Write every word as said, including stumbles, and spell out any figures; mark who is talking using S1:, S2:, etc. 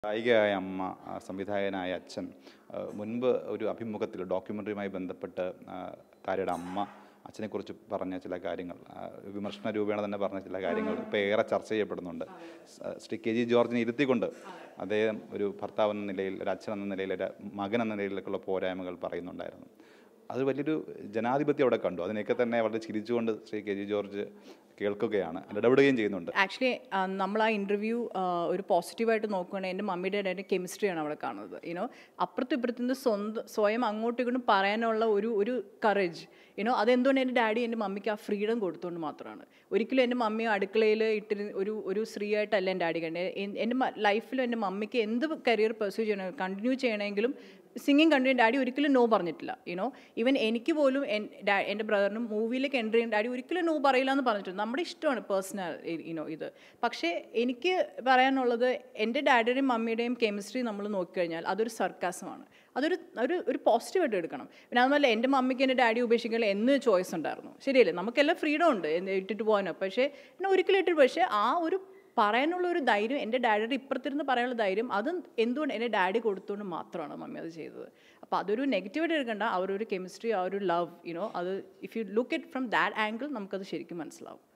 S1: ഗായികയായ അമ്മ, സംവിധായകനായ അച്ഛൻ, മുൻപ് ഒരു അഭിമുഖത്തിൽ ഡോക്യുമെൻ്ററിയുമായി ബന്ധപ്പെട്ട് താരയുടെ അമ്മ അച്ഛനെക്കുറിച്ച് പറഞ്ഞ ചില കാര്യങ്ങൾ, വിമർശന രൂപേണ തന്നെ പറഞ്ഞ ചില കാര്യങ്ങൾ ഇപ്പോൾ ഏറെ ചർച്ച ചെയ്യപ്പെടുന്നുണ്ട്. ശ്രീ കെ ജി ജോർജിനെ ഇരുത്തിക്കൊണ്ട് അദ്ദേഹം ഒരു ഭർത്താവ് എന്ന നിലയിൽ, ഒരു അച്ഛൻ എന്ന നിലയിൽ, ഒരു മകൻ എന്ന നിലയിലേക്കുള്ള പോരായ്മകൾ പറയുന്നുണ്ടായിരുന്നു. അത് വലിയൊരു ജനാധിപത്യം അവിടെ കണ്ടു. അതിനെയൊക്കെ തന്നെ വളരെ ചിരിച്ചുകൊണ്ട് ശ്രീ കെ ജി ജോർജ് കേൾക്കുകയാണ്, ഇടപെടുകയും ചെയ്യുന്നുണ്ട്.
S2: ആക്ച്വലി നമ്മൾ ആ ഇൻ്റർവ്യൂ ഒരു പോസിറ്റീവായിട്ട് നോക്കുകയാണെങ്കിൽ എൻ്റെ മമ്മിയുടെ ഡാഡിയുടെ കെമിസ്ട്രിയാണ് അവിടെ കാണുന്നത്. യുനോ അപ്പുറത്തും ഇപ്പുറത്തുനിന്ന് സ്വന്തം സ്വയം അങ്ങോട്ടും ഇങ്ങോട്ടും പറയാനുള്ള ഒരു ഒരു കറേജ്, യുനോ അതെന്തുകൊണ്ട് എൻ്റെ ഡാഡി എൻ്റെ മമ്മിക്ക് ആ ഫ്രീഡം കൊടുത്തുകൊണ്ട് മാത്രമാണ്. ഒരിക്കലും എൻ്റെ മമ്മി അടുക്കളയിൽ ഇട്ടിരു ഒരു ഒരു സ്ത്രീയായിട്ടല്ല എൻ്റെ ഡാഡി കണ്ടത്. എൻ്റെ ലൈഫിലും എൻ്റെ മമ്മിക്ക് എന്ത് കരിയർ പെർസ്യൂ ചെയ്യണം, കണ്ടിന്യൂ ചെയ്യണമെങ്കിലും സിംഗിങ് കണ്ടിന്യൂ ഡാഡി ഒരിക്കലും നോ പറഞ്ഞിട്ടില്ല. യുനോ ഈവൻ എനിക്ക് പോലും എൻ്റെ ബ്രദറിനും മൂവിയിലേക്ക് എൻ്റർ ചെയ്യുന്ന ഡാഡി ഒരിക്കലും നോ പറയില്ല എന്ന് പറഞ്ഞിട്ടുണ്ട്. നമ്മുടെ ഇഷ്ടമാണ് പേഴ്സണൽ യുനോ ഇത്. പക്ഷേ എനിക്ക് പറയാനുള്ളത്, എൻ്റെ ഡാഡിയുടെയും മമ്മിയുടെയും കെമിസ്ട്രി നമ്മൾ നോക്കിക്കഴിഞ്ഞാൽ അതൊരു സർക്കാസമാണ്. അതൊരു ഒരു ഒരു പോസിറ്റീവായിട്ട് എടുക്കണം. പിന്നെ അതുപോലെ എൻ്റെ മമ്മിക്ക് എൻ്റെ ഡാഡി ഉപേക്ഷിക്കാൻ എന്ന് ചോയ്സ് ഉണ്ടായിരുന്നു. ശരിയല്ലേ, നമുക്കെല്ലാം ഫ്രീഡം ഉണ്ട് ഇട്ടിട്ട് പോകാനോ. പക്ഷേ എന്നെ ഒരിക്കലും ഇട്ടിട്ട്, പക്ഷേ ആ ഒരു പറയാനുള്ള ഒരു ധൈര്യം, എൻ്റെ ഡാഡിയുടെ ഇപ്പുറത്തിരുന്ന് പറയാനുള്ള ധൈര്യം, അത് എന്തുകൊണ്ട് എൻ്റെ ഡാഡി കൊടുത്തുകൊണ്ട് മാത്രമാണ് മമ്മി അത് ചെയ്തത്. അപ്പോൾ അതൊരു നെഗറ്റീവായിട്ട് എടുക്കേണ്ട. ആ ഒരു കെമിസ്ട്രി, ആ ഒരു ലവ്, യുനോ അത് if you look it from that angle നമുക്കത് ശരിക്കും മനസ്സിലാവും.